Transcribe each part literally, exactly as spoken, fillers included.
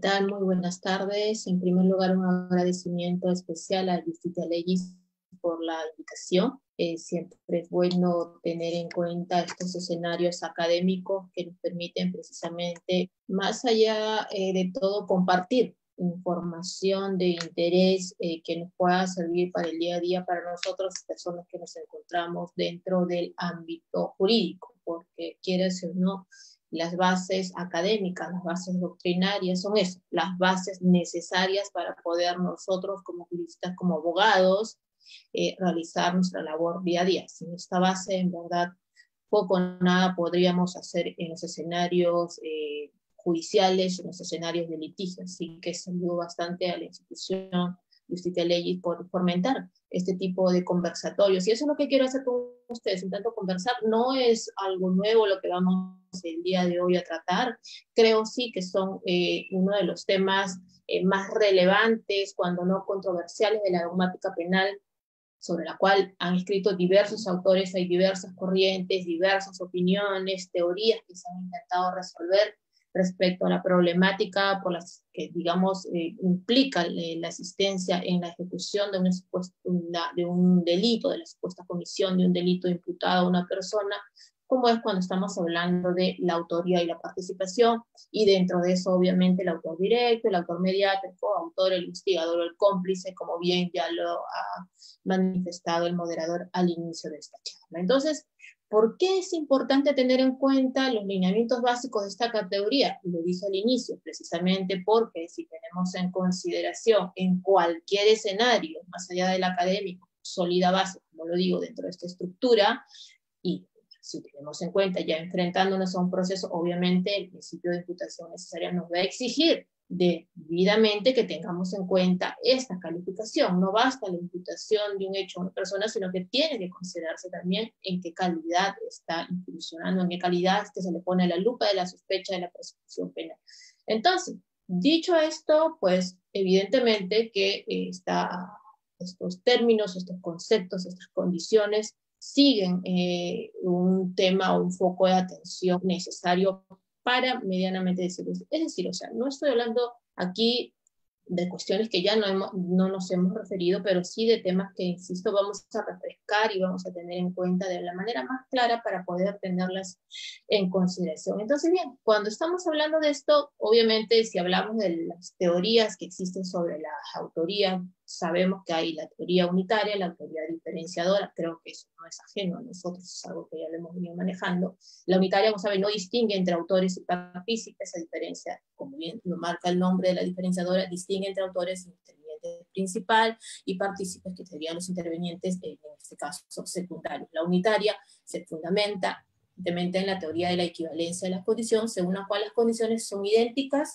tal? Muy buenas tardes. En primer lugar, un agradecimiento especial a Justitia Legis por la invitación. Eh, siempre es bueno tener en cuenta estos escenarios académicos que nos permiten precisamente, más allá eh, de todo, compartir información de interés eh, que nos pueda servir para el día a día para nosotros, personas que nos encontramos dentro del ámbito jurídico, porque quieras o no, las bases académicas, las bases doctrinarias son eso, las bases necesarias para poder nosotros como juristas, como abogados, eh, realizar nuestra labor día a día. Sin esta base, en verdad, poco o nada podríamos hacer en los escenarios eh, judiciales, en los escenarios de litigio. Así que saludo bastante a la institución Justitia Legis por fomentar este tipo de conversatorios. Y eso es lo que quiero hacer con ustedes, en tanto conversar. No es algo nuevo lo que vamos el día de hoy a tratar. Creo sí que son eh, uno de los temas eh, más relevantes, cuando no controversiales, de la dogmática penal, sobre la cual han escrito diversos autores. Hay diversas corrientes, diversas opiniones, teorías que se han intentado resolver respecto a la problemática por las que, digamos, eh, implica eh, la asistencia en la ejecución de, una supuesta, una, de un delito, de la supuesta comisión de un delito imputado a una persona, como es cuando estamos hablando de la autoría y la participación, y dentro de eso, obviamente, el autor directo, el autor mediato, el coautor, el instigador o el cómplice, como bien ya lo ha manifestado el moderador al inicio de esta charla. Entonces, ¿por qué es importante tener en cuenta los lineamientos básicos de esta categoría? Lo dije al inicio, precisamente porque si tenemos en consideración en cualquier escenario, más allá del académico, sólida base, como lo digo, dentro de esta estructura, y si tenemos en cuenta ya enfrentándonos a un proceso, obviamente el principio de imputación necesaria nos va a exigir debidamente que tengamos en cuenta esta calificación. No basta la imputación de un hecho a una persona, sino que tiene que considerarse también en qué calidad está incursionando, en qué calidad es que se le pone la lupa de la sospecha de la persecución penal. Entonces, dicho esto, pues evidentemente que eh, está, estos términos, estos conceptos, estas condiciones siguen eh, un tema o un foco de atención necesario para medianamente decirlo. Es decir, o sea, no estoy hablando aquí de cuestiones que ya no, hemos, no nos hemos referido, pero sí de temas que, insisto, vamos a refrescar y vamos a tener en cuenta de la manera más clara para poder tenerlas en consideración. Entonces, bien, cuando estamos hablando de esto, obviamente, si hablamos de las teorías que existen sobre la autoría, sabemos que hay la teoría unitaria, la teoría diferenciadora. Creo que eso no es ajeno a nosotros, es algo que ya lo hemos venido manejando. La unitaria, como saben, no distingue entre autores y partícipes, a diferencia, como bien lo marca el nombre de la diferenciadora, distingue entre autores, intervinientes principal y partícipes, que serían los intervinientes, en este caso secundarios. La unitaria se fundamenta en la teoría de la equivalencia de las condiciones, según la cual las condiciones son idénticas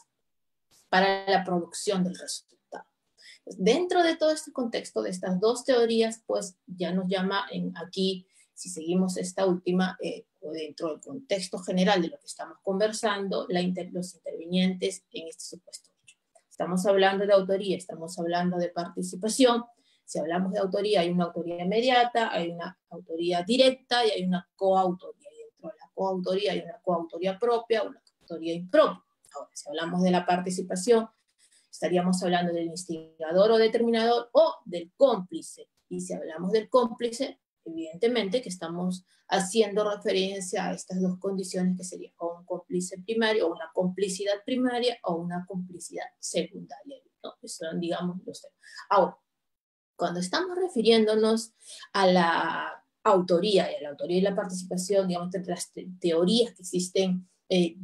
para la producción del resultado. Dentro de todo este contexto de estas dos teorías, pues ya nos llama en aquí, si seguimos esta última, eh, o dentro del contexto general de lo que estamos conversando, la inter, los intervinientes en este supuesto hecho. Estamos hablando de autoría, estamos hablando de participación. Si hablamos de autoría, hay una autoría inmediata, hay una autoría directa y hay una coautoría. Y dentro de la coautoría hay una coautoría propia, una coautoría impropia. Ahora, si hablamos de la participación, estaríamos hablando del instigador o determinador o del cómplice. Y si hablamos del cómplice, evidentemente que estamos haciendo referencia a estas dos condiciones, que serían o un cómplice primario, o una complicidad primaria, o una complicidad secundaria, ¿no? Eso son, digamos, los temas. Ahora, cuando estamos refiriéndonos a la autoría, y a la autoría y la participación, digamos, entre las te teorías que existen eh,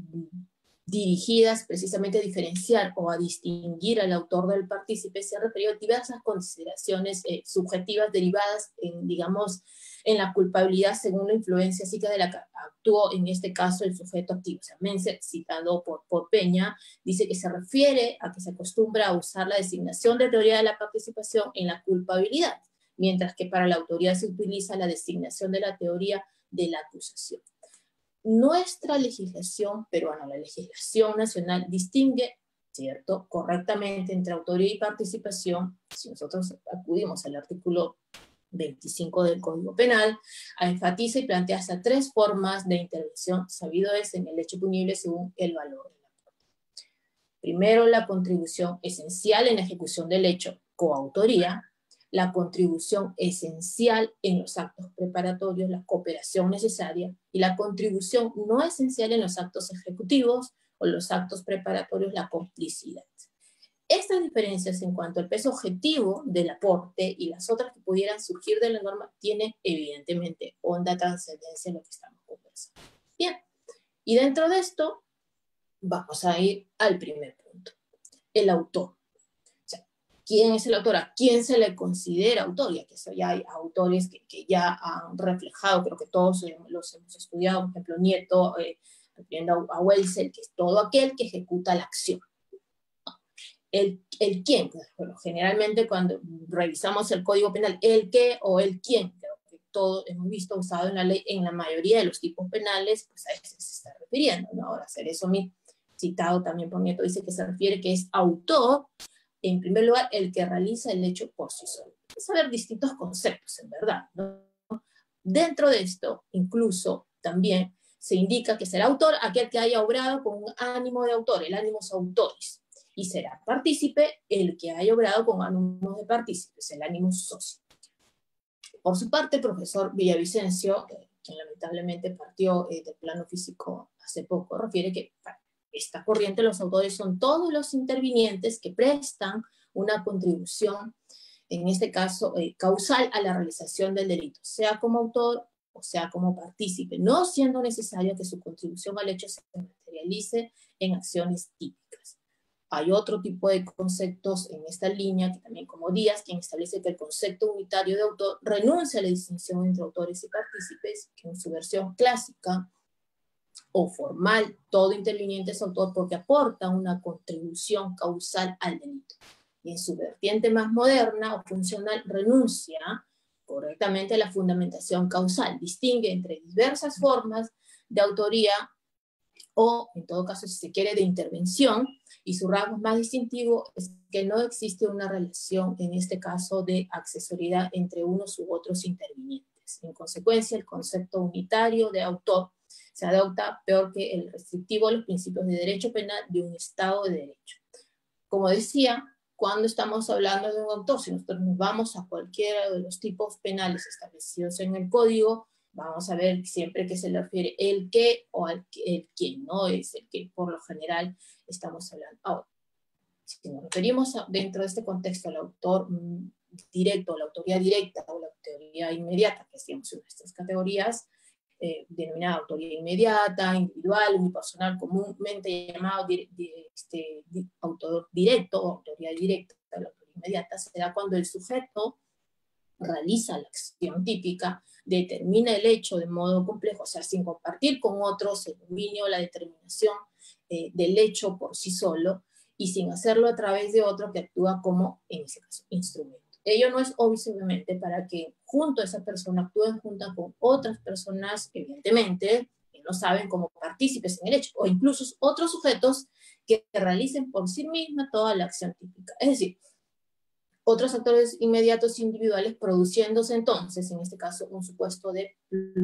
dirigidas precisamente a diferenciar o a distinguir al autor del partícipe, se ha referido a diversas consideraciones eh, subjetivas derivadas en, digamos, en la culpabilidad según la influencia psíquica de la que actuó, en este caso, el sujeto activo. O sea, Menzer, citado por, por Peña, dice que se refiere a que se acostumbra a usar la designación de teoría de la participación en la culpabilidad, mientras que para la autoría se utiliza la designación de la teoría de la acusación. Nuestra legislación peruana, la legislación nacional, distingue, ¿cierto?, correctamente entre autoría y participación. Si nosotros acudimos al artículo veinticinco del Código Penal, enfatiza y plantea hasta tres formas de intervención, sabido es en el hecho punible según el valor de la prueba. Primero, la contribución esencial en la ejecución del hecho, coautoría, la contribución esencial en los actos preparatorios, la cooperación necesaria, y la contribución no esencial en los actos ejecutivos o los actos preparatorios, la complicidad. Estas diferencias en cuanto al peso objetivo del aporte y las otras que pudieran surgir de la norma tienen evidentemente honda trascendencia en lo que estamos conversando. Bien, y dentro de esto vamos a ir al primer punto, el autor. O sea, ¿quién es el autor? ¿A quién se le considera autor? Ya que eso ya hay autores que, que ya han reflejado, creo que todos los hemos estudiado, por ejemplo, Nieto, eh, refiriendo a Welser, que es todo aquel que ejecuta la acción. El, el quién, bueno, generalmente cuando revisamos el Código Penal, el qué o el quién, creo que todo hemos visto usado en la ley, en la mayoría de los tipos penales, pues a ese se está refiriendo, ¿no? Ahora, hacer eso mi citado también por Nieto, dice que se refiere que es autor, en primer lugar, el que realiza el hecho por sí solo. Es saber distintos conceptos, en verdad, ¿no? Dentro de esto, incluso, también se indica que será autor aquel que haya obrado con un ánimo de autor, el animus autoris, y será partícipe el que haya obrado con ánimos de partícipes, el animus socio. Por su parte, el profesor Villavicencio, eh, quien lamentablemente partió eh, del plano físico hace poco, refiere que para esta corriente los autores son todos los intervinientes que prestan una contribución, en este caso eh, causal, a la realización del delito, sea como autor o sea como partícipe, no siendo necesario que su contribución al hecho se materialice en acciones típicas. Hay otro tipo de conceptos en esta línea, que también como Díaz, quien establece que el concepto unitario de autor renuncia a la distinción entre autores y partícipes, que en su versión clásica o formal, todo interviniente es autor porque aporta una contribución causal al delito. Y en su vertiente más moderna o funcional renuncia correctamente a la fundamentación causal, distingue entre diversas formas de autoría o, en todo caso, si se quiere, de intervención, y su rasgo más distintivo es que no existe una relación, en este caso, de accesoriedad entre unos u otros intervinientes. En consecuencia, el concepto unitario de autor se adopta peor que el restrictivo a los principios de derecho penal de un Estado de Derecho. Como decía, cuando estamos hablando de un autor, si nosotros nos vamos a cualquiera de los tipos penales establecidos en el Código, vamos a ver siempre que se le refiere el qué o al el quién, ¿no? Es el que por lo general estamos hablando. Ahora, si nos referimos a, dentro de este contexto al autor mmm, directo, la autoría directa o la autoría inmediata, que decíamos en estas categorías, eh, denominada autoría inmediata, individual, unipersonal, comúnmente llamado di, di, este, di, autor directo o autoría directa, la autoría inmediata, se da cuando el sujeto realiza la acción típica, determina el hecho de modo complejo, o sea, sin compartir con otros el dominio o la determinación eh, del hecho por sí solo, y sin hacerlo a través de otro que actúa como, en ese caso, instrumento. Ello no es obviamente para que junto a esa persona actúen junto con otras personas, evidentemente, que no saben como partícipes en el hecho, o incluso otros sujetos que realicen por sí misma toda la acción típica. Es decir, otros actores inmediatos individuales produciéndose entonces, en este caso, un supuesto de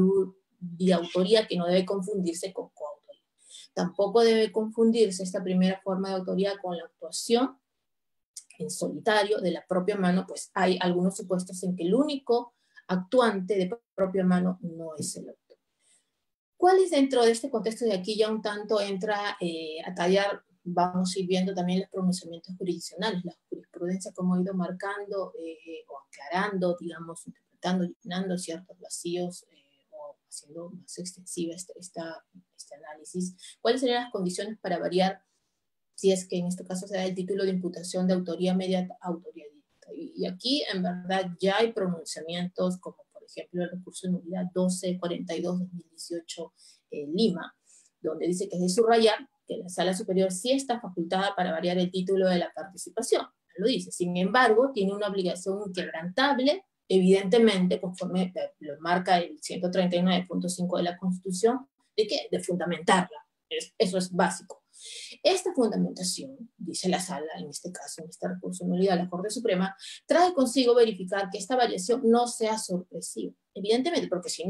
pluriautoría que no debe confundirse con coautoría. Tampoco debe confundirse esta primera forma de autoría con la actuación en solitario de la propia mano, pues hay algunos supuestos en que el único actuante de propia mano no es el autor. ¿Cuál es dentro de este contexto? De aquí ya un tanto entra eh, a tallar, vamos a ir viendo también los pronunciamientos jurisdiccionales, la jurisprudencia como ha ido marcando eh, o aclarando, digamos, interpretando, llenando ciertos vacíos eh, o haciendo más extensiva esta, esta, este análisis. ¿Cuáles serían las condiciones para variar, si es que en este caso se da el título de imputación de autoría inmediata a autoría directa? Y, y aquí, en verdad, ya hay pronunciamientos como, por ejemplo, el recurso de nulidad doce cuarenta y dos dos mil dieciocho eh, Lima, donde dice que es de subrayar que la Sala Superior sí está facultada para variar el título de la participación. Lo dice. Sin embargo, tiene una obligación inquebrantable, evidentemente, conforme lo marca el ciento treinta y nueve punto cinco de la Constitución, ¿de qué? De fundamentarla. Es, eso es básico. Esta fundamentación, dice la Sala, en este caso, en este recurso de nulidad, la Corte Suprema, trae consigo verificar que esta variación no sea sorpresiva. Evidentemente, porque si no,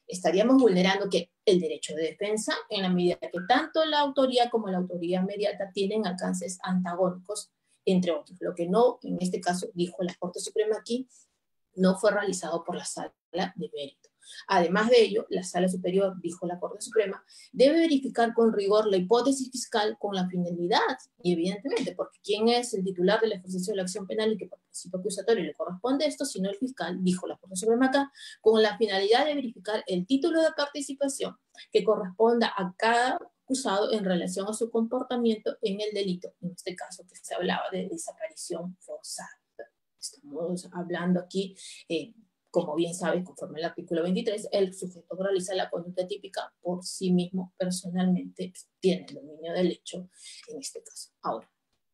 estaríamos vulnerando que el derecho de defensa, en la medida que tanto la autoría como la autoría inmediata tienen alcances antagónicos, entre otros. Lo que no, en este caso, dijo la Corte Suprema aquí, no fue realizado por la Sala de Mérito. Además de ello, la Sala Superior, dijo la Corte Suprema, debe verificar con rigor la hipótesis fiscal con la finalidad, y evidentemente, porque ¿quién es el titular del ejercicio de la acción penal y que por principio acusatorio le corresponde esto, sino el fiscal, dijo la Corte Suprema acá, con la finalidad de verificar el título de participación que corresponda a cada acusado en relación a su comportamiento en el delito, en este caso que se hablaba de desaparición forzada. Estamos hablando aquí, eh, como bien sabes, conforme al artículo veintitrés, el sujeto que realiza la conducta típica por sí mismo, personalmente, tiene el dominio del hecho en este caso. Ahora,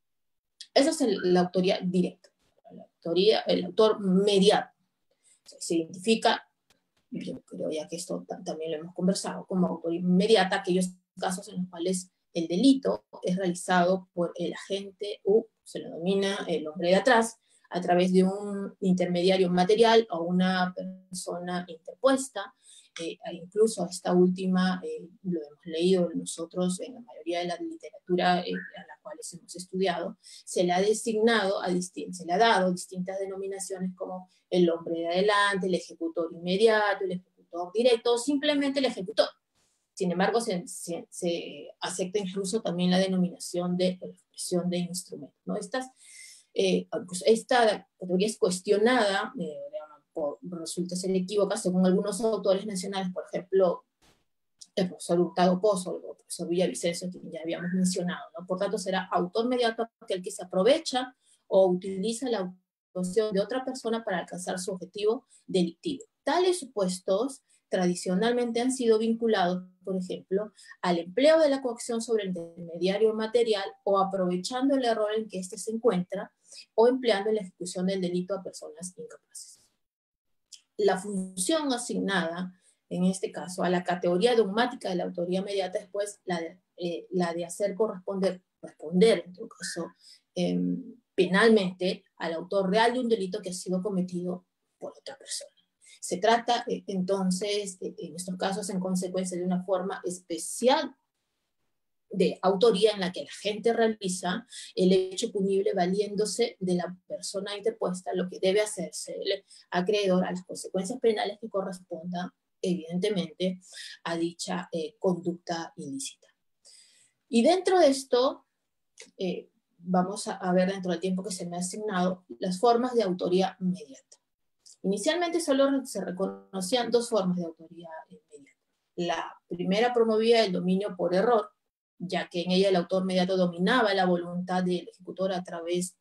esa es el, la autoría directa. La autoría, el autor mediato. O sea, se identifica, yo creo ya que esto también lo hemos conversado, como autoría inmediata, aquellos casos en los cuales el delito es realizado por el agente u, se lo denomina el hombre de atrás, a través de un intermediario material o una persona interpuesta. Eh, incluso esta última, eh, lo hemos leído nosotros en la mayoría de la literatura eh, a la cual hemos estudiado, se le ha designado, a se le ha dado distintas denominaciones como el hombre de adelante, el ejecutor inmediato, el ejecutor directo, o simplemente el ejecutor. Sin embargo, se, se, se acepta incluso también la denominación de la expresión de instrumento, ¿no? Estas Eh, pues esta categoría es cuestionada, eh, por, resulta ser equívoca según algunos autores nacionales, por ejemplo, el profesor Hurtado Pozo, el profesor Villavicencio, que ya habíamos mencionado, ¿no? Por tanto, será autor mediato aquel que se aprovecha o utiliza la actuación de otra persona para alcanzar su objetivo delictivo. Tales supuestos tradicionalmente han sido vinculados, por ejemplo, al empleo de la coacción sobre el intermediario material o aprovechando el error en que éste se encuentra o empleando en la ejecución del delito a personas incapaces. La función asignada, en este caso, a la categoría dogmática de la autoría inmediata es pues la de, eh, la de hacer corresponder, responder, en todo caso, eh, penalmente al autor real de un delito que ha sido cometido por otra persona. Se trata, eh, entonces, eh, en estos casos, en consecuencia de una forma especial de autoría en la que la gente realiza el hecho punible valiéndose de la persona interpuesta, lo que debe hacerse el acreedor a las consecuencias penales que correspondan, evidentemente, a dicha eh, conducta ilícita. Y dentro de esto, eh, vamos a, a ver dentro del tiempo que se me ha asignado, las formas de autoría inmediata. Inicialmente solo se reconocían dos formas de autoría inmediata. La primera promovía el dominio por error, ya que en ella el autor inmediato dominaba la voluntad del ejecutor a través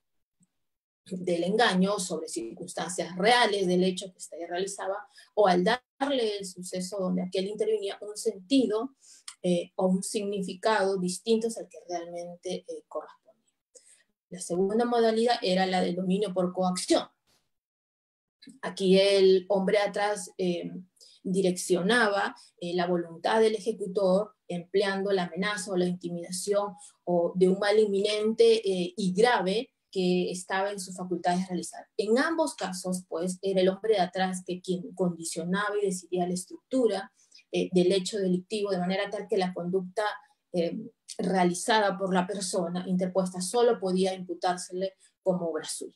del engaño sobre circunstancias reales del hecho que éste realizaba, o al darle el suceso donde aquel intervenía un sentido eh, o un significado distintos al que realmente eh, correspondía. La segunda modalidad era la del dominio por coacción. Aquí el hombre atrás eh, direccionaba eh, la voluntad del ejecutor empleando la amenaza o la intimidación o de un mal inminente eh, y grave que estaba en sus facultades de realizar. En ambos casos, pues, era el hombre de atrás que quien condicionaba y decidía la estructura eh, del hecho delictivo, de manera tal que la conducta eh, realizada por la persona interpuesta solo podía imputársele como obra suya.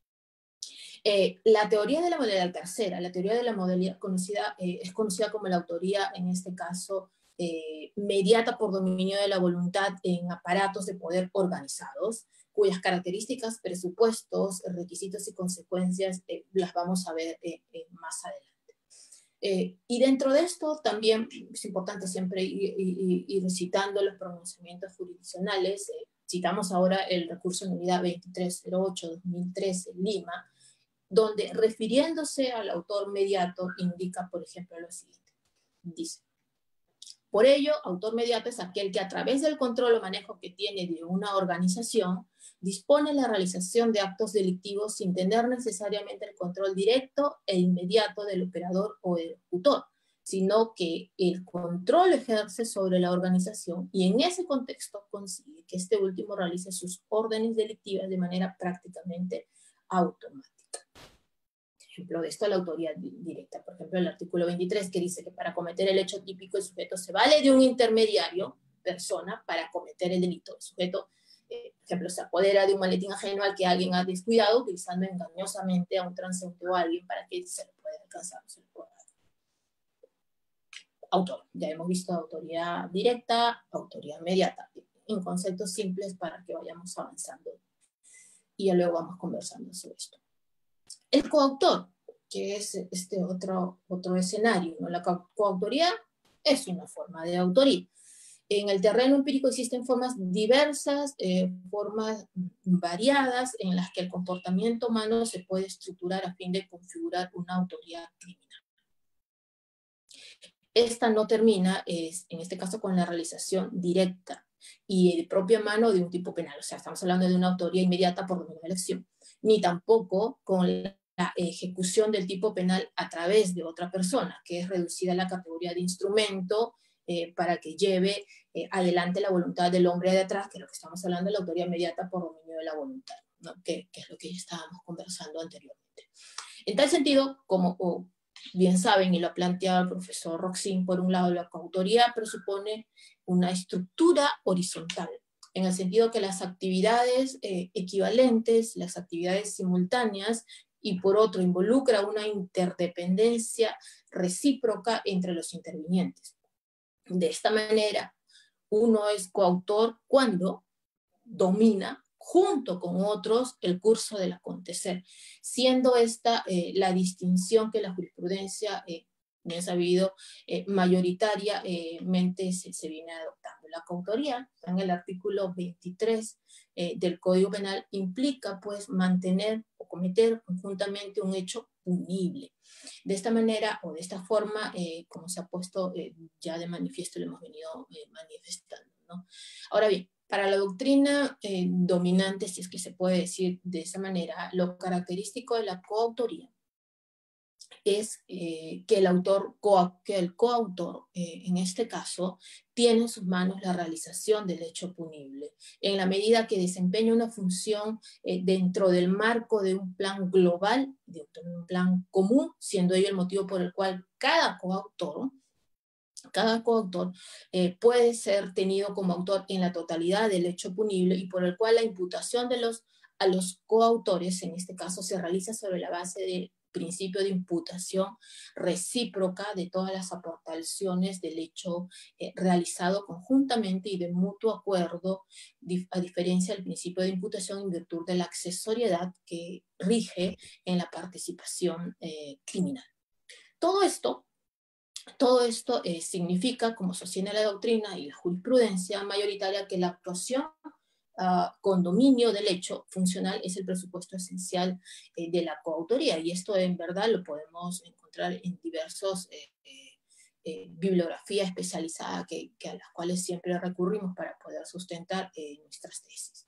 Eh, la teoría de la modalidad tercera, la teoría de la modalidad conocida, eh, es conocida como la autoría, en este caso, eh, mediata por dominio de la voluntad en aparatos de poder organizados, cuyas características, presupuestos, requisitos y consecuencias eh, las vamos a ver eh, eh, más adelante. Eh, y dentro de esto también es importante siempre ir, ir, ir citando los pronunciamientos jurisdiccionales. Eh, citamos ahora el recurso en unidad veintitrés cero ocho dos mil trece en Lima, donde refiriéndose al autor mediato indica, por ejemplo, lo siguiente. Dice, por ello, autor mediato es aquel que a través del control o manejo que tiene de una organización dispone la realización de actos delictivos sin tener necesariamente el control directo e inmediato del operador o ejecutor, sino que el control ejerce sobre la organización y en ese contexto consigue que este último realice sus órdenes delictivas de manera prácticamente automática. ejemplo de esto, la autoría directa. Por ejemplo, el artículo veintitrés, que dice que para cometer el hecho típico el sujeto se vale de un intermediario, persona, para cometer el delito. El sujeto, eh, por ejemplo, se apodera de un maletín ajeno al que alguien ha descuidado, utilizando engañosamente a un transeúnte o a alguien para que se lo pueda alcanzar. Se lo pueda. Autor. Ya hemos visto autoría directa, autoría inmediata, en conceptos simples para que vayamos avanzando. Y ya luego vamos conversando sobre esto. El coautor, que es este otro, otro escenario, ¿no? La co coautoría es una forma de autoría. En el terreno empírico existen formas diversas, eh, formas variadas en las que el comportamiento humano se puede estructurar a fin de configurar una autoría criminal. Esta no termina, es, en este caso, con la realización directa y de propia mano de un tipo penal. O sea, estamos hablando de una autoría inmediata por dominio de elección, ni tampoco con la la ejecución del tipo penal a través de otra persona, que es reducida a la categoría de instrumento eh, para que lleve eh, adelante la voluntad del hombre de atrás, que es lo que estamos hablando de la autoría inmediata por dominio de la voluntad, ¿no? que, que es lo que ya estábamos conversando anteriormente. En tal sentido, como oh, bien saben, y lo ha planteado el profesor Roxin, por un lado, la coautoría presupone una estructura horizontal, en el sentido que las actividades eh, equivalentes, las actividades simultáneas, y por otro involucra una interdependencia recíproca entre los intervinientes. De esta manera, uno es coautor cuando domina junto con otros el curso del acontecer, siendo esta eh, la distinción que la jurisprudencia, eh, bien sabido, eh, mayoritariamente se, se viene adoptando. La coautoría, en el artículo veintitrés eh, del Código Penal, implica pues mantener o cometer conjuntamente un hecho punible. De esta manera o de esta forma, eh, como se ha puesto eh, ya de manifiesto, lo hemos venido eh, manifestando, ¿no? Ahora bien, para la doctrina eh, dominante, si es que se puede decir de esa manera, lo característico de la coautoría es eh, que el autor, co que el coautor, eh, en este caso, tiene en sus manos la realización del hecho punible, en la medida que desempeña una función eh, dentro del marco de un plan global, de un plan común, siendo ello el motivo por el cual cada coautor, cada coautor eh, puede ser tenido como autor en la totalidad del hecho punible y por el cual la imputación de los, a los coautores, en este caso, se realiza sobre la base del principio de imputación recíproca de todas las aportaciones del hecho eh, realizado conjuntamente y de mutuo acuerdo, a diferencia del principio de imputación en virtud de la accesoriedad que rige en la participación eh, criminal. Todo esto Todo esto eh, significa, como sostiene la doctrina y la jurisprudencia mayoritaria, que la actuación uh, con dominio del hecho funcional es el presupuesto esencial eh, de la coautoría, y esto en verdad lo podemos encontrar en diversos eh, eh, bibliografía especializada que, que a las cuales siempre recurrimos para poder sustentar eh, nuestras tesis.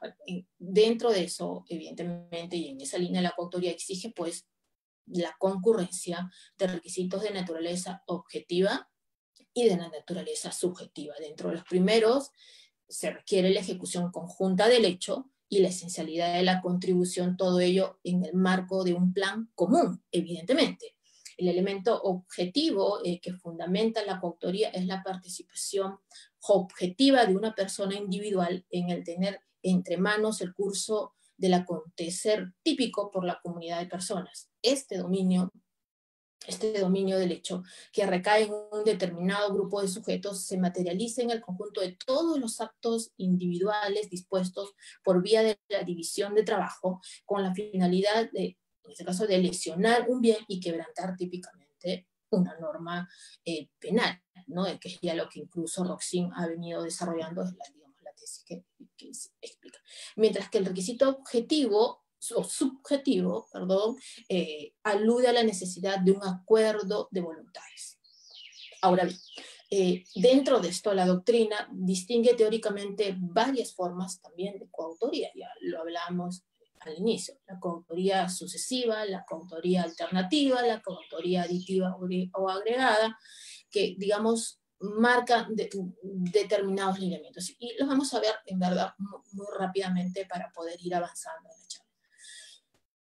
Dentro de eso, evidentemente, y en esa línea la coautoría exige pues la concurrencia de requisitos de naturaleza objetiva y de la naturaleza subjetiva. Dentro de los primeros se requiere la ejecución conjunta del hecho y la esencialidad de la contribución, todo ello en el marco de un plan común, evidentemente. El elemento objetivo eh, que fundamenta la coautoría es la participación objetiva de una persona individual en el tener entre manos el curso del acontecer típico por la comunidad de personas. Este dominio, este dominio del hecho, que recae en un determinado grupo de sujetos, se materializa en el conjunto de todos los actos individuales dispuestos por vía de la división de trabajo, con la finalidad de, en este caso, de lesionar un bien y quebrantar típicamente una norma eh, penal, ¿no? Que es ya lo que incluso Roxin ha venido desarrollando, es la, digamos, la tesis que, que explica. Mientras que el requisito objetivo o subjetivo, perdón, eh, alude a la necesidad de un acuerdo de voluntades. Ahora bien, eh, dentro de esto la doctrina distingue teóricamente varias formas también de coautoría, ya lo hablamos al inicio: la coautoría sucesiva, la coautoría alternativa, la coautoría aditiva o agregada, que digamos marcan de, determinados lineamientos. Y los vamos a ver en verdad muy, muy rápidamente para poder ir avanzando en la charla.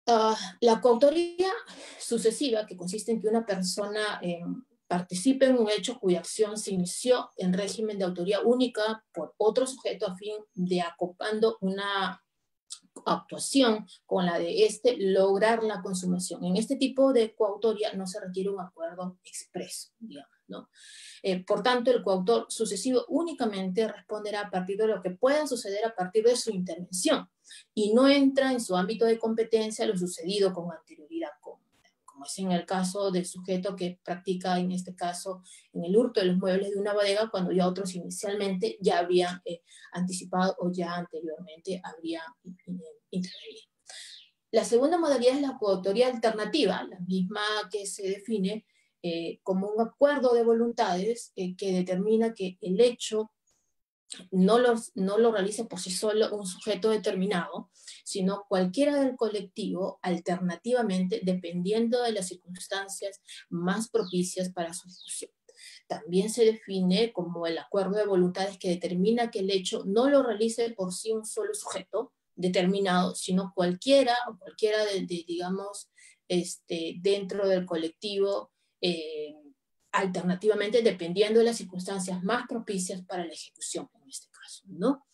Uh, la coautoría sucesiva, que consiste en que una persona eh, participe en un hecho cuya acción se inició en régimen de autoría única por otro sujeto a fin de, acoplando una actuación con la de este, lograr la consumación. En este tipo de coautoría no se requiere un acuerdo expreso, digamos, ¿no? Eh, por tanto, el coautor sucesivo únicamente responderá a partir de lo que pueda suceder a partir de su intervención y no entra en su ámbito de competencia lo sucedido con anterioridad, como, como es en el caso del sujeto que practica, en este caso, en el hurto de los muebles de una bodega, cuando ya otros inicialmente ya habían eh, anticipado o ya anteriormente habrían intervenido. La segunda modalidad es la coautoría alternativa, la misma que se define eh, como un acuerdo de voluntades eh, que determina que el hecho no lo, no lo realice por sí solo un sujeto determinado, sino cualquiera del colectivo, alternativamente, dependiendo de las circunstancias más propicias para su ejecución. También se define como el acuerdo de voluntades que determina que el hecho no lo realice por sí un solo sujeto determinado, sino cualquiera, o cualquiera de, de digamos, este, dentro del colectivo, eh, alternativamente, dependiendo de las circunstancias más propicias para la ejecución, en este caso, ¿no?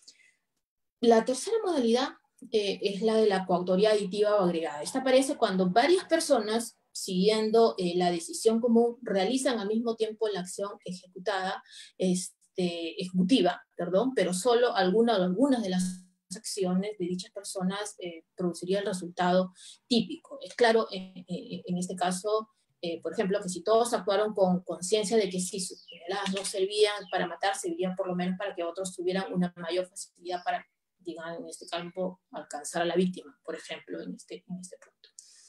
La tercera modalidad eh, es la de la coautoría aditiva o agregada. Esta aparece cuando varias personas, siguiendo eh, la decisión común, realizan al mismo tiempo la acción ejecutada, este, ejecutiva, perdón, pero solo alguna o algunas de las acciones de dichas personas eh, produciría el resultado típico. Es claro, eh, eh, en este caso, eh, por ejemplo, que si todos actuaron con conciencia de que si sus toneladas no servían para matar, servirían por lo menos para que otros tuvieran una mayor facilidad para, digamos, en este campo, alcanzar a la víctima, por ejemplo, en este, en este punto.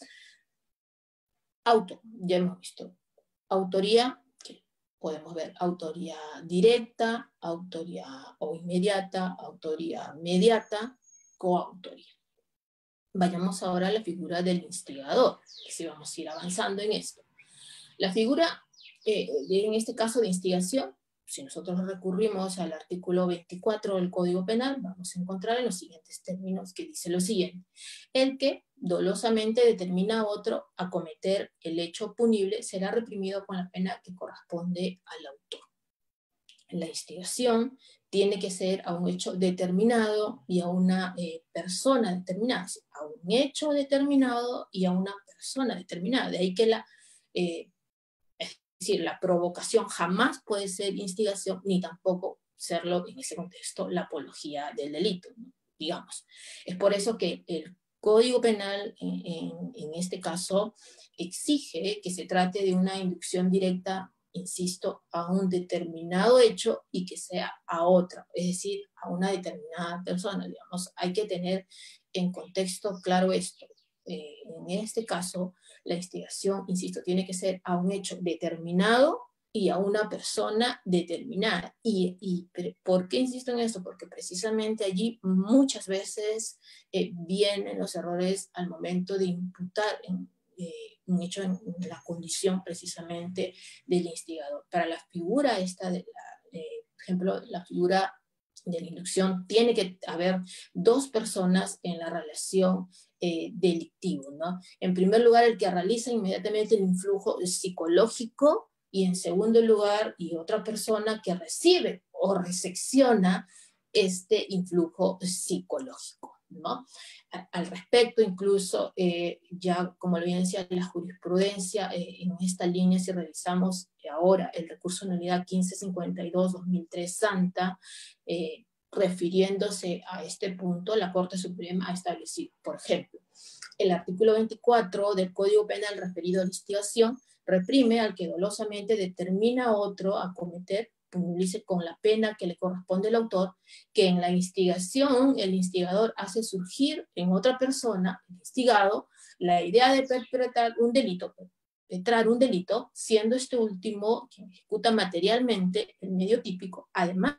Auto, ya hemos visto. Autoría, que podemos ver autoría directa, autoría o inmediata, autoría mediata, coautoría. Vayamos ahora a la figura del instigador, si vamos a ir avanzando en esto. La figura, eh, en este caso de instigación, si nosotros recurrimos al artículo veinticuatro del Código Penal, vamos a encontrar en los siguientes términos que dice lo siguiente: el que dolosamente determina a otro a cometer el hecho punible será reprimido con la pena que corresponde al autor. La instigación tiene que ser a un hecho determinado y a una eh, persona determinada, a un hecho determinado y a una persona determinada. De ahí que la, eh, es decir, la provocación jamás puede ser instigación, ni tampoco serlo en ese contexto la apología del delito, ¿no? Digamos. Es por eso que el Código Penal, en, en, en este caso, exige que se trate de una inducción directa, insisto, a un determinado hecho y que sea a otra, es decir, a una determinada persona, digamos. Hay que tener en contexto claro esto. Eh, en este caso, la instigación, insisto, tiene que ser a un hecho determinado y a una persona determinada. ¿Y, y por qué insisto en esto? Porque precisamente allí muchas veces eh, vienen los errores al momento de imputar en, eh, un hecho en, en la condición precisamente del instigador. Para la figura esta, de la, eh, por ejemplo, la figura de la inducción, tiene que haber dos personas en la relación eh, delictivo, ¿no? En primer lugar, el que realiza inmediatamente el influjo psicológico, y en segundo lugar, y otra persona que recibe o recepciona este influjo psicológico, ¿no? Al respecto, incluso, eh, ya como lo decía la jurisprudencia, eh, en esta línea, si revisamos ahora el recurso de nulidad quince cincuenta y dos dos mil tres Santa, eh, refiriéndose a este punto, la Corte Suprema ha establecido, por ejemplo, el artículo veinticuatro del Código Penal referido a la instigación reprime al que dolosamente determina a otro a cometer, punible con la pena que le corresponde al autor, que en la instigación el instigador hace surgir en otra persona, el instigado, la idea de perpetrar un delito, perpetrar un delito, siendo este último quien ejecuta materialmente el medio típico, además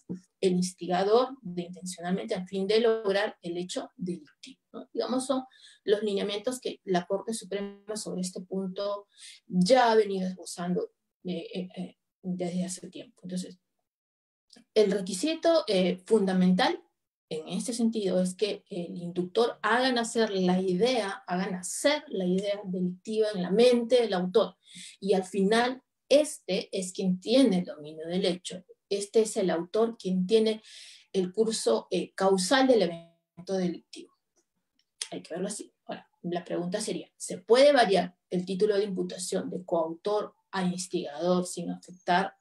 el instigador de intencionalmente a fin de lograr el hecho delictivo, ¿no? Digamos, son los lineamientos que la Corte Suprema sobre este punto ya ha venido esbozando eh, eh, eh, desde hace tiempo. Entonces, el requisito eh, fundamental en este sentido es que el inductor haga nacer la idea, haga nacer la idea delictiva en la mente del autor, y al final este es quien tiene el dominio del hecho. Este es el autor quien tiene el curso eh, causal del evento delictivo. Hay que verlo así. Ahora, la pregunta sería, ¿se puede variar el título de imputación de coautor a instigador sin afectar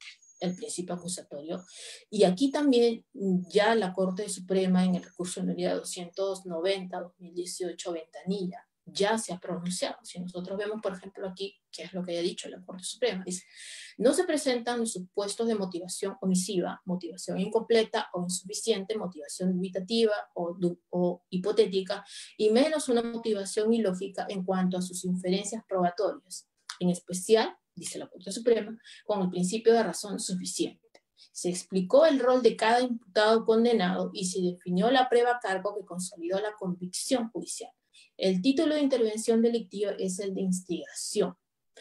el principio acusatorio? Y aquí también ya la Corte Suprema en el recurso de nulidad doscientos noventa dos mil dieciocho ventanilla ya se ha pronunciado. Si nosotros vemos, por ejemplo, aquí, qué es lo que ha dicho la Corte Suprema, dice, no se presentan los supuestos de motivación omisiva, motivación incompleta o insuficiente, motivación dubitativa o, o hipotética, y menos una motivación ilógica en cuanto a sus inferencias probatorias, en especial, dice la Corte Suprema, con el principio de razón suficiente. Se explicó el rol de cada imputado condenado y se definió la prueba a cargo que consolidó la convicción judicial. El título de intervención delictiva es el de instigación,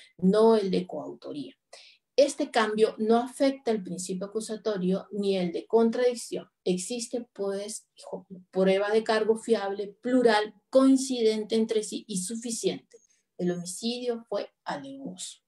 no el de coautoría. Este cambio no afecta el principio acusatorio ni el de contradicción. Existe, pues, prueba de cargo fiable, plural, coincidente entre sí y suficiente. El homicidio fue alevoso.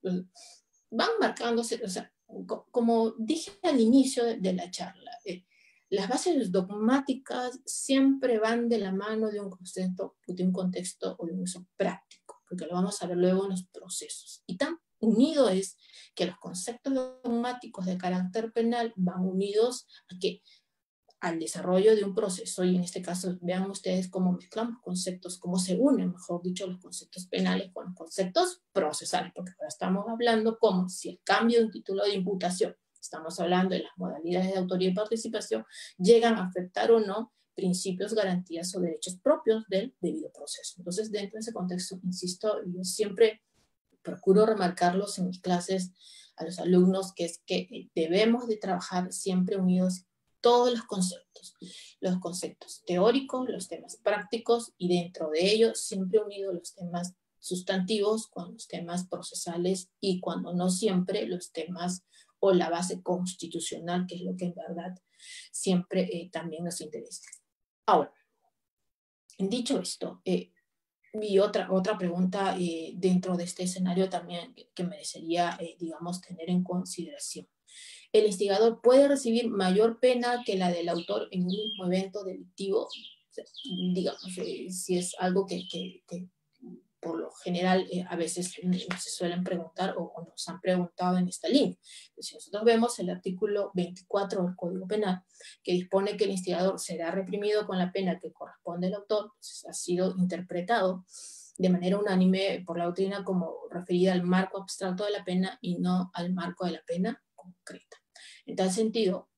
Van marcándose, o sea, como dije al inicio de la charla, eh, las bases dogmáticas siempre van de la mano de un concepto, de un contexto o de un uso práctico, porque lo vamos a ver luego en los procesos. Y tan unido es que los conceptos dogmáticos de carácter penal van unidos a que al desarrollo de un proceso, y en este caso vean ustedes cómo mezclamos conceptos, cómo se unen, mejor dicho, los conceptos penales con los conceptos procesales, porque ahora estamos hablando como si el cambio de un título de imputación, estamos hablando de las modalidades de autoría y participación, llegan a afectar o no principios, garantías o derechos propios del debido proceso. Entonces, dentro de ese contexto, insisto, yo siempre procuro remarcarlos en mis clases a los alumnos, que es que debemos de trabajar siempre unidos todos los conceptos, los conceptos teóricos, los temas prácticos, y dentro de ellos siempre unidos los temas sustantivos con los temas procesales, y cuando no siempre los temas o la base constitucional, que es lo que en verdad siempre eh, también nos interesa. Ahora, dicho esto, eh, y otra, otra pregunta eh, dentro de este escenario también que, que merecería, eh, digamos, tener en consideración. El instigador puede recibir mayor pena que la del autor en un mismo evento delictivo, digamos, eh, si es algo que, que, que por lo general eh, a veces se suelen preguntar o, o nos han preguntado en esta línea. Entonces, si nosotros vemos el artículo veinticuatro del Código Penal, que dispone que el instigador será reprimido con la pena que corresponde al autor, pues ha sido interpretado de manera unánime por la doctrina como referida al marco abstracto de la pena y no al marco de la pena concreta. En tal sentido,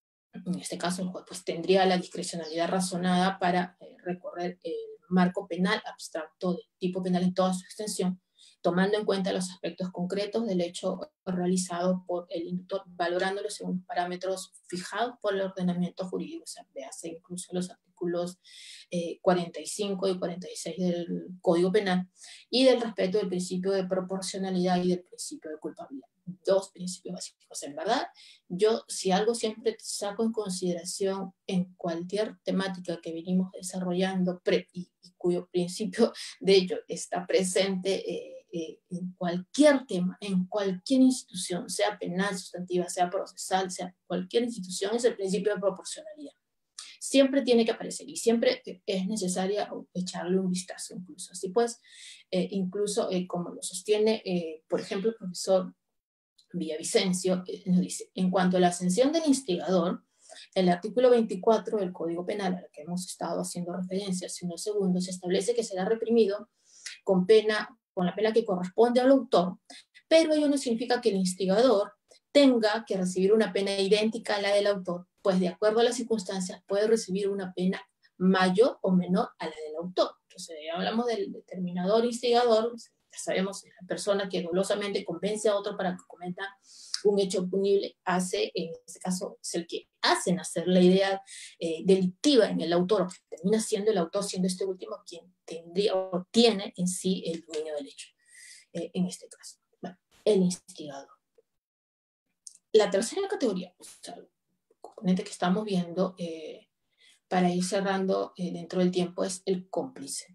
en este caso el juez pues, tendría la discrecionalidad razonada para eh, recorrer el marco penal abstracto de tipo penal en toda su extensión, tomando en cuenta los aspectos concretos del hecho realizado por el inductor, valorándolo según los parámetros fijados por el ordenamiento jurídico. O sea, véase incluso los artículos eh, cuarenta y cinco y cuarenta y seis del Código Penal, y del respeto del principio de proporcionalidad y del principio de culpabilidad. Dos principios básicos. En verdad, yo si algo siempre saco en consideración en cualquier temática que venimos desarrollando pre, y, y cuyo principio de ello está presente eh, eh, en cualquier tema, en cualquier institución, sea penal, sustantiva, sea procesal, sea cualquier institución, es el principio de proporcionalidad. Siempre tiene que aparecer y siempre es necesaria echarle un vistazo incluso. Así pues, eh, incluso eh, como lo sostiene, eh, por ejemplo, el profesor Villavicencio, eh, nos dice, en cuanto a la ascensión del instigador, el artículo veinticuatro del Código Penal, al que hemos estado haciendo referencia hace unos segundos, establece que será reprimido con pena, con la pena que corresponde al autor, pero ello no significa que el instigador tenga que recibir una pena idéntica a la del autor, pues de acuerdo a las circunstancias puede recibir una pena mayor o menor a la del autor. Entonces, ya hablamos del determinador instigador, ya sabemos, la persona que dolosamente convence a otro para que cometa un hecho punible, hace, en este caso, es el que hace nacer la idea eh, delictiva en el autor, que termina siendo el autor, siendo este último quien tendría o tiene en sí el dominio del hecho, eh, en este caso. Bueno, el instigador. La tercera categoría, o sea, el componente que estamos viendo, eh, para ir cerrando eh, dentro del tiempo, es el cómplice.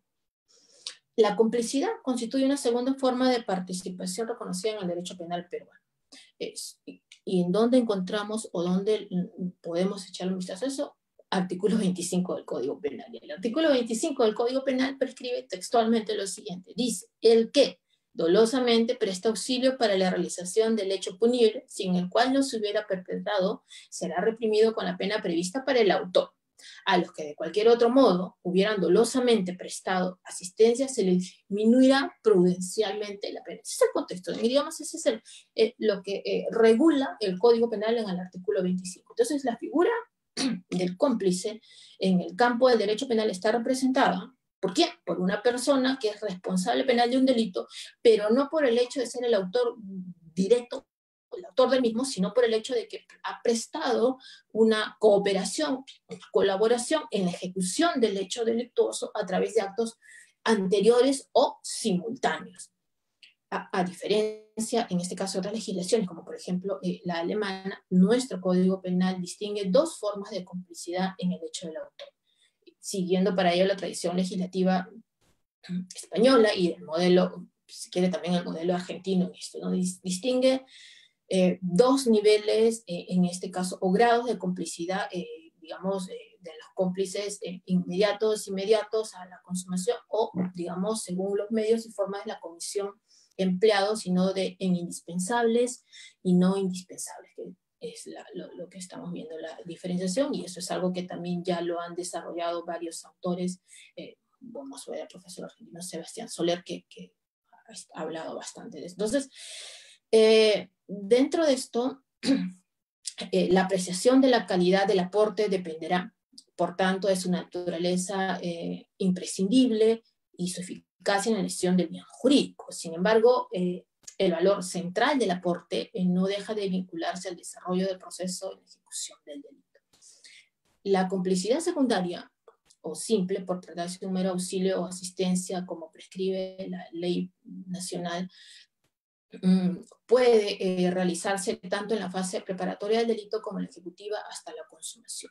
La complicidad constituye una segunda forma de participación reconocida en el derecho penal peruano. Es, y, y en dónde encontramos o dónde podemos echarle un vistazo a eso, artículo veinticinco del Código Penal. El artículo veinticinco del Código Penal prescribe textualmente lo siguiente, dice, el que dolosamente presta auxilio para la realización del hecho punible, sin el cual no se hubiera perpetrado, será reprimido con la pena prevista para el autor. A los que de cualquier otro modo hubieran dolosamente prestado asistencia, se les disminuirá prudencialmente la pena. Ese es el contexto, digamos, ese es el, eh, lo que eh, regula el Código Penal en el artículo veinticinco. Entonces, la figura del cómplice en el campo del derecho penal está representada, ¿por qué? Por una persona que es responsable penal de un delito, pero no por el hecho de ser el autor directo, el autor del mismo, sino por el hecho de que ha prestado una cooperación, una colaboración en la ejecución del hecho delictuoso a través de actos anteriores o simultáneos. A, a diferencia, en este caso, de otras legislaciones, como por ejemplo eh, la alemana, nuestro Código Penal distingue dos formas de complicidad en el hecho del autor, siguiendo para ello la tradición legislativa española y el modelo, si quiere también el modelo argentino en esto, ¿no? Distingue Eh, dos niveles, eh, en este caso, o grados de complicidad, eh, digamos, eh, de los cómplices eh, inmediatos, inmediatos a la consumación, o, digamos, según los medios y formas de la comisión empleados, sino de en indispensables y no indispensables, que es la, lo, lo que estamos viendo, la diferenciación, y eso es algo que también ya lo han desarrollado varios autores, eh, vamos a ver al profesor argentino Sebastián Soler, que, que ha hablado bastante de eso. Entonces, eh, dentro de esto, eh, la apreciación de la calidad del aporte dependerá, por tanto, de su naturaleza eh, imprescindible y su eficacia en la elección del bien jurídico. Sin embargo, eh, el valor central del aporte eh, no deja de vincularse al desarrollo del proceso de ejecución del delito. La complicidad secundaria o simple, por tratarse de un mero auxilio o asistencia, como prescribe la ley nacional, puede eh, realizarse tanto en la fase preparatoria del delito como en la ejecutiva hasta la consumación.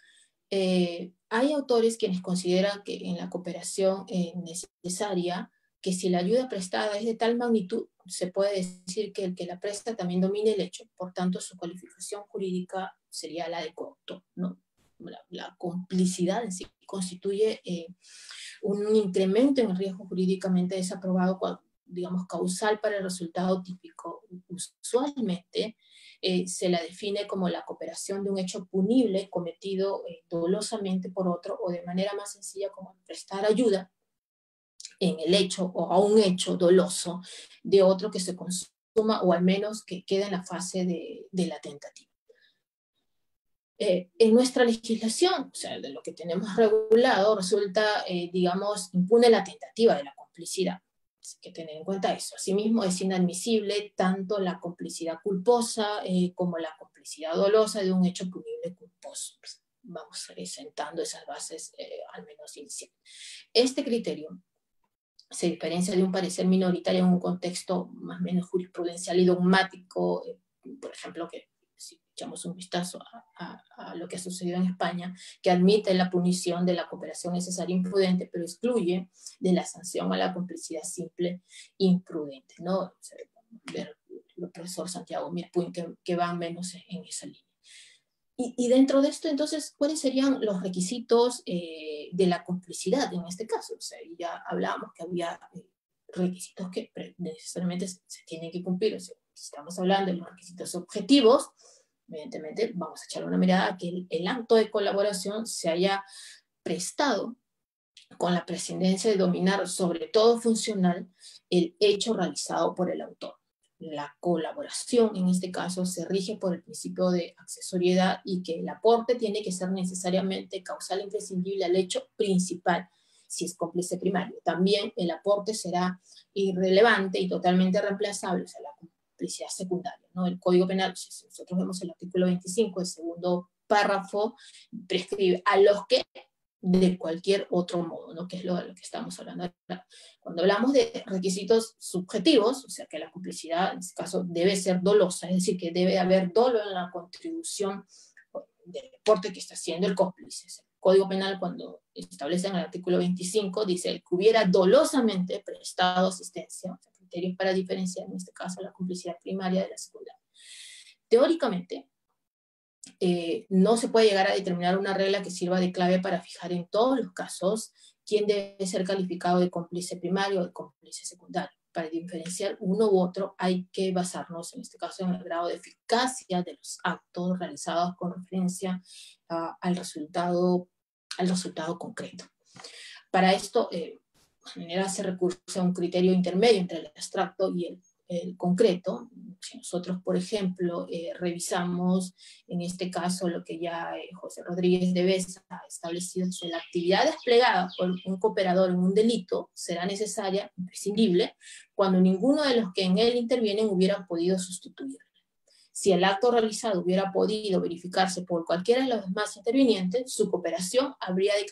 Eh, hay autores quienes consideran que en la cooperación eh, necesaria, que si la ayuda prestada es de tal magnitud, se puede decir que el que la presta también domine el hecho, por tanto su cualificación jurídica sería la de coautor, ¿no? La, la complicidad en sí constituye eh, un incremento en el riesgo jurídicamente desaprobado cuando, digamos, causal para el resultado típico. Usualmente eh, se la define como la cooperación de un hecho punible cometido eh, dolosamente por otro, o de manera más sencilla como prestar ayuda en el hecho o a un hecho doloso de otro que se consuma, o al menos que quede en la fase de, de la tentativa. Eh, en nuestra legislación, o sea, de lo que tenemos regulado, resulta, eh, digamos, impune la tentativa de la complicidad. Hay que tener en cuenta eso. Asimismo, es inadmisible tanto la complicidad culposa eh, como la complicidad dolosa de un hecho punible culposo. Pues vamos a ir sentando esas bases, eh, al menos iniciales. Este criterio se diferencia de un parecer minoritario en un contexto más o menos jurisprudencial y dogmático, eh, por ejemplo, que si echamos un vistazo a, a, a lo que ha sucedido en España, que admite la punición de la cooperación necesaria e imprudente, pero excluye de la sanción a la complicidad simple imprudente, ¿no? O sea, ver el profesor Santiago Mirpuy, que, que van menos en, en esa línea. Y, y dentro de esto, entonces, ¿cuáles serían los requisitos eh, de la complicidad en este caso? O sea, ya hablábamos que había eh, requisitos que necesariamente se, se tienen que cumplir. O sea, si estamos hablando de los requisitos objetivos, evidentemente vamos a echar una mirada a que el, el acto de colaboración se haya prestado con la prescindencia de dominar, sobre todo funcional, el hecho realizado por el autor. La colaboración, en este caso, se rige por el principio de accesoriedad y que el aporte tiene que ser necesariamente causal e imprescindible al hecho principal, si es cómplice primario. También el aporte será irrelevante y totalmente reemplazable, o sea, la complicidad secundaria, ¿no? El Código Penal, si nosotros vemos el artículo veinticinco, el segundo párrafo, prescribe a los que de cualquier otro modo, ¿no? Que es lo de lo que estamos hablando ahora. Cuando hablamos de requisitos subjetivos, o sea que la complicidad en este caso debe ser dolosa, es decir, que debe haber dolo en la contribución del aporte que está haciendo el cómplice. El Código Penal, cuando establece en el artículo veinticinco, dice el que hubiera dolosamente prestado asistencia, o sea, criterios para diferenciar, en este caso, la complicidad primaria de la secundaria. Teóricamente, eh, no se puede llegar a determinar una regla que sirva de clave para fijar en todos los casos quién debe ser calificado de cómplice primario o de cómplice secundario. Para diferenciar uno u otro hay que basarnos, en este caso, en el grado de eficacia de los actos realizados con referencia uh, al, resultado, al resultado concreto. Para esto, eh, en general se recurre a un criterio intermedio entre el abstracto y el el concreto. Si nosotros, por ejemplo, eh, revisamos en este caso lo que ya eh, José Rodríguez de Besa ha establecido, que la actividad desplegada por un cooperador en un delito será necesaria, imprescindible, cuando ninguno de los que en él intervienen hubiera podido sustituirlo. Si el acto realizado hubiera podido verificarse por cualquiera de los demás intervinientes, su cooperación habría de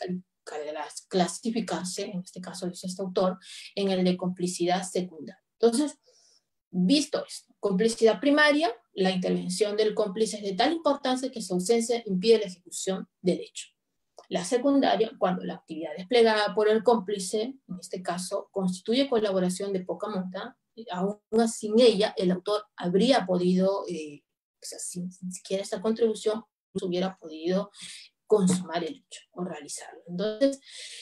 clasificarse, en este caso dice este autor, en el de complicidad secundaria. Entonces, visto esto, complicidad primaria, la intervención del cómplice es de tal importancia que su ausencia impide la ejecución del hecho. La secundaria, cuando la actividad desplegada por el cómplice, en este caso, constituye colaboración de poca monta, aún sin ella, el autor habría podido, eh, o sea, sin, sin siquiera esta contribución, hubiera podido consumar el hecho o realizarlo. Entonces,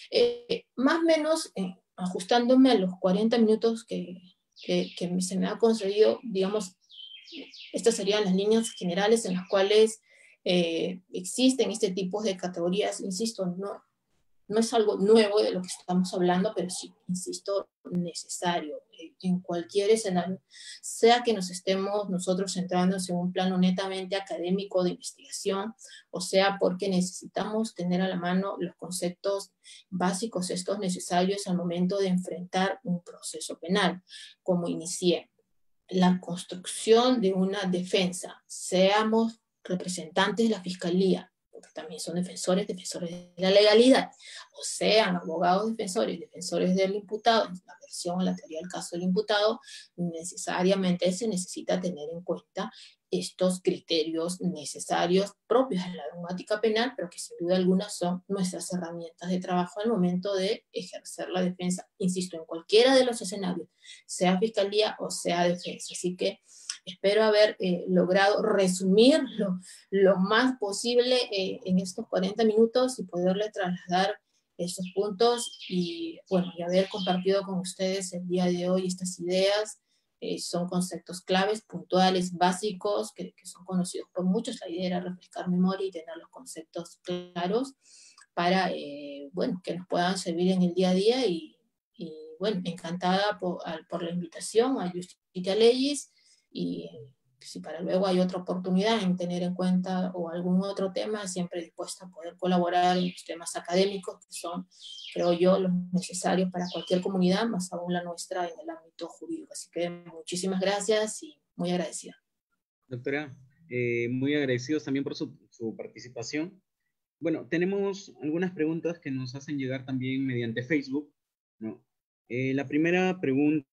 eh, más o menos, eh, ajustándome a los cuarenta minutos que Que, que se me ha concedido, digamos, estas serían las líneas generales en las cuales eh, existen este tipo de categorías. Insisto, no, no es algo nuevo de lo que estamos hablando, pero sí, insisto, necesario eh, en cualquier escenario, sea que nos estemos nosotros centrándonos en un plano netamente académico de investigación, o sea porque necesitamos tener a la mano los conceptos básicos, estos necesarios al momento de enfrentar un proceso penal, como inicié. La construcción de una defensa, seamos representantes de la Fiscalía, porque también son defensores, defensores de la legalidad, o sean abogados defensores, defensores del imputado, en la versión o la teoría del caso del imputado, necesariamente se necesita tener en cuenta estos criterios necesarios propios de la dogmática penal, pero que sin duda alguna son nuestras herramientas de trabajo al momento de ejercer la defensa, insisto, en cualquiera de los escenarios, sea fiscalía o sea defensa. Así que espero haber eh, logrado resumir lo, lo más posible eh, en estos cuarenta minutos y poderle trasladar estos puntos y, bueno, y haber compartido con ustedes el día de hoy estas ideas. Eh, son conceptos claves, puntuales, básicos, que, que son conocidos por muchos. La idea era refrescar memoria y tener los conceptos claros para, eh, bueno, que nos puedan servir en el día a día y, y bueno, encantada por, por la invitación a Justitia Legis y si para luego hay otra oportunidad en tener en cuenta o algún otro tema, siempre dispuesta a poder colaborar en los temas académicos que son, creo yo, los necesarios para cualquier comunidad, más aún la nuestra en el ámbito jurídico. Así que muchísimas gracias y muy agradecida. Doctora, eh, muy agradecidos también por su, su participación. Bueno, tenemos algunas preguntas que nos hacen llegar también mediante Facebook, ¿no? Eh, la primera pregunta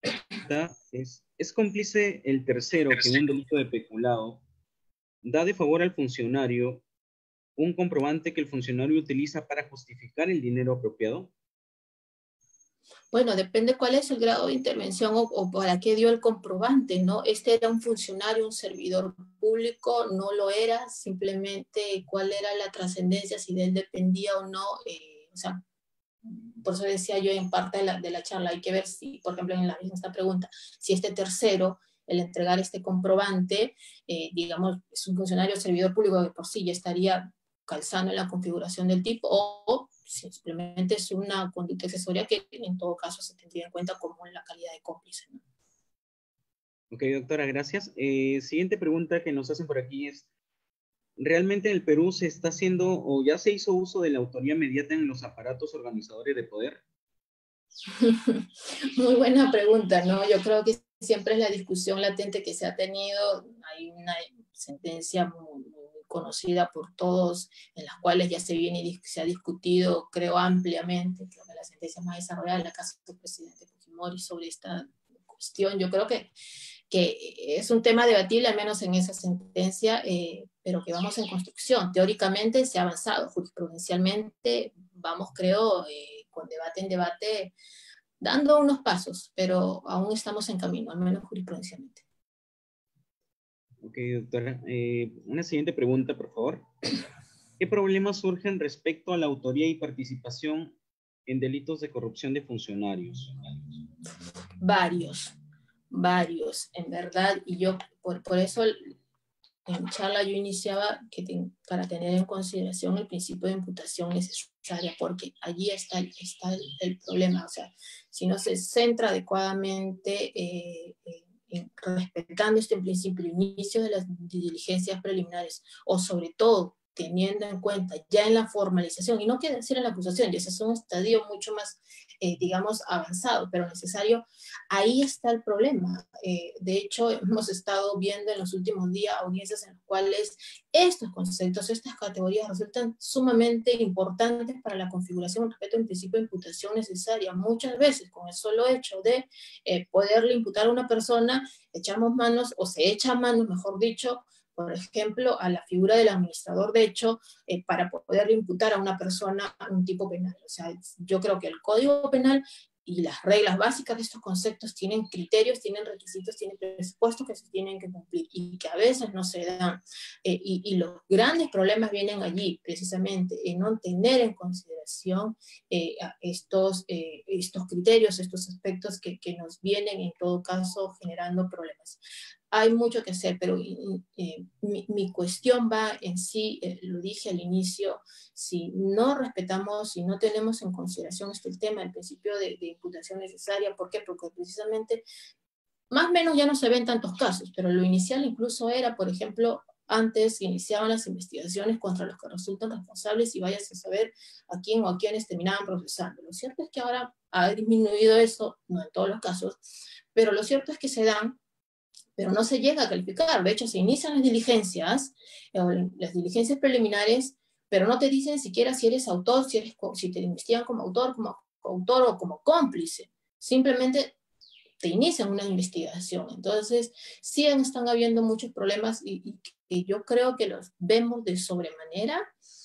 es, ¿es cómplice el tercero que en un delito de peculado da de favor al funcionario un comprobante que el funcionario utiliza para justificar el dinero apropiado? Bueno, depende cuál es el grado de intervención o, o para qué dio el comprobante, ¿no? Este era un funcionario, un servidor público, no lo era, simplemente cuál era la trascendencia, si de él dependía o no, eh, o sea, por eso decía yo en parte de la, de la charla, hay que ver si, por ejemplo, en la misma esta pregunta, si este tercero, el entregar este comprobante, eh, digamos, es un funcionario servidor público que por sí ya estaría calzando en la configuración del tipo, o simplemente es una conducta accesoria que en todo caso se tendría en cuenta como en la calidad de cómplice, ¿no? Ok, doctora, gracias. Eh, siguiente pregunta que nos hacen por aquí es, ¿realmente en el Perú se está haciendo o ya se hizo uso de la autoría mediata en los aparatos organizadores de poder? Muy buena pregunta, ¿no? Yo creo que siempre es la discusión latente que se ha tenido. Hay una sentencia muy, muy conocida por todos, en las cuales ya se viene y se ha discutido, creo, ampliamente, creo que la sentencia más desarrollada en la casa del presidente Fujimori sobre esta cuestión. Yo creo que, que es un tema debatible, al menos en esa sentencia, eh, pero que vamos en construcción. Teóricamente se ha avanzado, jurisprudencialmente vamos, creo, eh, con debate en debate, dando unos pasos, pero aún estamos en camino, al menos jurisprudencialmente. Ok, doctora. Eh, una siguiente pregunta, por favor. ¿Qué problemas surgen respecto a la autoría y participación en delitos de corrupción de funcionarios? Varios, varios, en verdad, y yo por, por eso en charla yo iniciaba que te, para tener en consideración el principio de imputación necesaria, porque allí está, está el, el problema, o sea, si no se centra adecuadamente eh, eh, en, respetando este principio, el inicio de las diligencias preliminares, o sobre todo teniendo en cuenta ya en la formalización, y no quiere decir en la acusación, ya ese es un estadio mucho más, eh, digamos, avanzado, pero necesario. Ahí está el problema. Eh, de hecho, hemos estado viendo en los últimos días audiencias en las cuales estos conceptos, estas categorías resultan sumamente importantes para la configuración respecto al principio de imputación necesaria. Muchas veces, con el solo hecho de eh, poderle imputar a una persona, echamos manos, o se echa manos, mejor dicho, por ejemplo, a la figura del administrador de hecho, eh, para poderle imputar a una persona un tipo penal. O sea, yo creo que el Código Penal y las reglas básicas de estos conceptos tienen criterios, tienen requisitos, tienen presupuestos que se tienen que cumplir y que a veces no se dan. Eh, y, y los grandes problemas vienen allí, precisamente, en no tener en consideración eh, estos, eh, estos criterios, estos aspectos que, que nos vienen en todo caso generando problemas. Hay mucho que hacer, pero eh, mi, mi cuestión va en sí, eh, lo dije al inicio, si no respetamos, si no tenemos en consideración este el tema, el principio de, de imputación necesaria. ¿Por qué? Porque precisamente, más o menos ya no se ven tantos casos, pero lo inicial incluso era, por ejemplo, antes iniciaban las investigaciones contra los que resultan responsables y vayas a saber a quién o a quiénes terminaban procesando. Lo cierto es que ahora ha disminuido eso, no en todos los casos, pero lo cierto es que se dan, pero no se llega a calificar. De hecho, se inician las diligencias, eh, las diligencias preliminares, pero no te dicen siquiera si eres autor, si, eres, si te investigan como autor, como coautor o como cómplice. Simplemente te inician una investigación. Entonces, sí están habiendo muchos problemas y, y, y yo creo que los vemos de sobremanera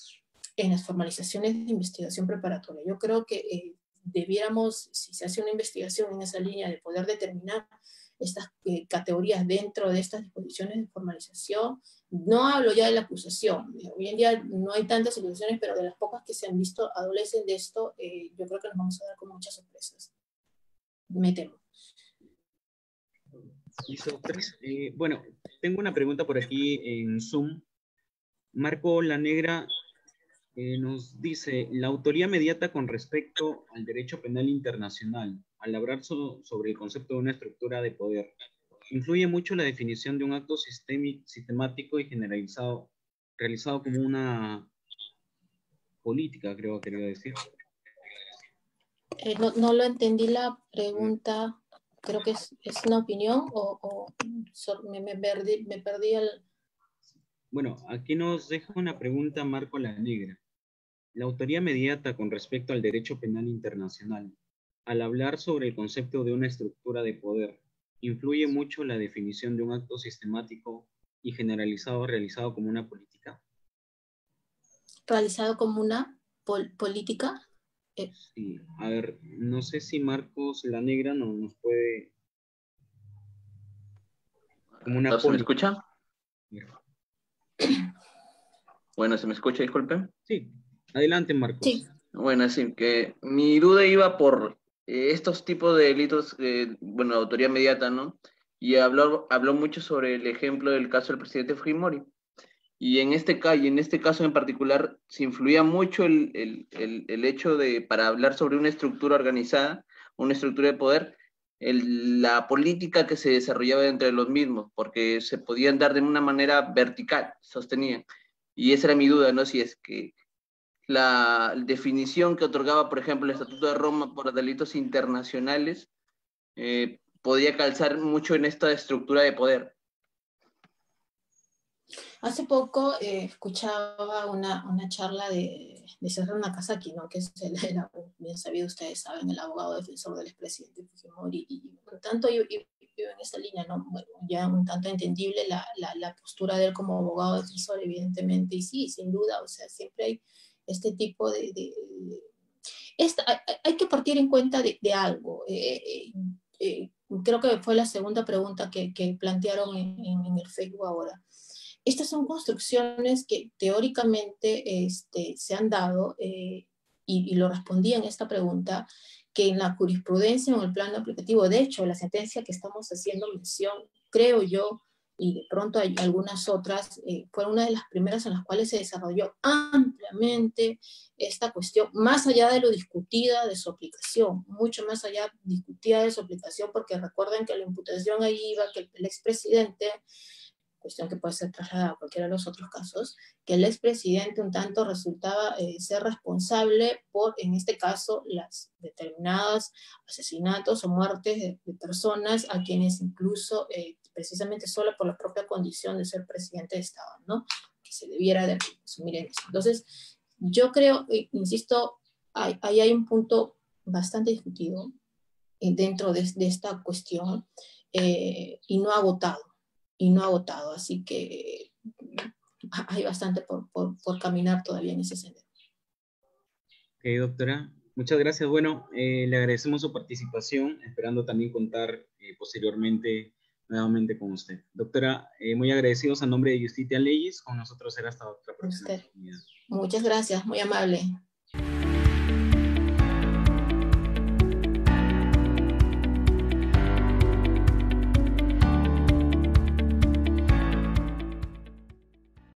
en las formalizaciones de investigación preparatoria. Yo creo que eh, debiéramos, si se hace una investigación en esa línea, de poder determinar estas eh, categorías dentro de estas disposiciones de formalización. No hablo ya de la acusación. Hoy en día no hay tantas acusaciones, pero de las pocas que se han visto adolecen de esto, eh, yo creo que nos vamos a dar con muchas sorpresas. Me temo. Listo, eh, bueno, tengo una pregunta por aquí en Zoom. Marco La Negra eh, nos dice, la autoría mediata con respecto al derecho penal internacional, al hablar so sobre el concepto de una estructura de poder, influye mucho la definición de un acto sistemático y generalizado, realizado como una política, creo que quería decir. Eh, no, no lo entendí la pregunta, creo que es, es una opinión o, o me, me, perdí, me perdí el... Bueno, aquí nos deja una pregunta Marco La Negra. La autoría mediata con respecto al derecho penal internacional, al hablar sobre el concepto de una estructura de poder, influye mucho la definición de un acto sistemático y generalizado realizado como una política. ¿Realizado como una pol política? Eh. Sí, a ver, no sé si Marcos La Negra no, nos puede... Como una ¿Se me escucha? Mira. Bueno, ¿se me escucha? Disculpe. Sí, adelante Marcos. Sí. Bueno, sí, que mi duda iba por eh, estos tipos de delitos, eh, bueno, de autoría mediata, ¿no? Y habló, habló mucho sobre el ejemplo del caso del presidente Fujimori. Y en este, y en este caso en particular se influía mucho el, el, el, el hecho de, para hablar sobre una estructura organizada, una estructura de poder, el, la política que se desarrollaba entre los mismos, porque se podían dar de una manera vertical, sostenían. Y esa era mi duda, ¿no? Si es que la definición que otorgaba, por ejemplo, el Estatuto de Roma por delitos internacionales eh, podía calzar mucho en esta estructura de poder. Hace poco eh, escuchaba una, una charla de, de César Nakazaki, ¿no? Que es el, el, bien sabido, ustedes saben, el abogado defensor del expresidente Fujimori, y por lo tanto yo, yo, yo en en esta línea, ¿no? Bueno, ya un tanto entendible la, la, la postura de él como abogado defensor, evidentemente, y sí, sin duda, o sea, siempre hay este tipo de... de, de esta, hay, hay que partir en cuenta de, de algo. Eh, eh, eh, creo que fue la segunda pregunta que, que plantearon en, en, en el Facebook ahora. Estas son construcciones que teóricamente este, se han dado, eh, y, y lo respondí en esta pregunta, que en la jurisprudencia o en el plano aplicativo, de hecho, la sentencia que estamos haciendo mención, creo yo, y de pronto hay algunas otras, eh, fue una de las primeras en las cuales se desarrolló ampliamente esta cuestión, más allá de lo discutida de su aplicación, mucho más allá discutida de su aplicación, porque recuerden que la imputación ahí iba que el expresidente, cuestión que puede ser trasladada a cualquiera de los otros casos, que el expresidente un tanto resultaba eh, ser responsable por, en este caso, las determinadas asesinatos o muertes de, de personas a quienes incluso, eh, precisamente solo por la propia condición de ser presidente de Estado, ¿no? Que se debiera de asumir en eso. Entonces, yo creo, eh, insisto, ahí hay, hay un punto bastante discutido eh, dentro de, de esta cuestión eh, y no agotado. y no agotado, así que hay bastante por, por, por caminar todavía en ese sendero. Ok, doctora, muchas gracias. Bueno, eh, le agradecemos su participación, esperando también contar eh, posteriormente nuevamente con usted. Doctora, eh, muy agradecidos a nombre de Justitia Legis, con nosotros será hasta otra próxima oportunidad. Muchas gracias, muy amable.